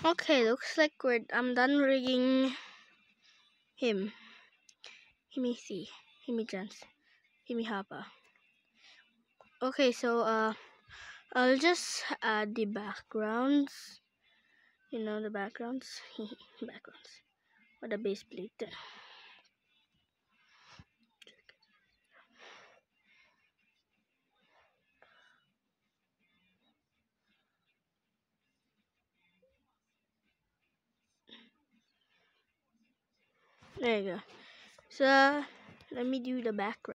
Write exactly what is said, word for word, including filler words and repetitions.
Okay, looks like we're I'm done rigging him. Himi C. Himi Jans. Himi Hapa. Okay, so uh I'll just add the backgrounds. You know the backgrounds? backgrounds. Or the base plate. There you go. So let me do the background.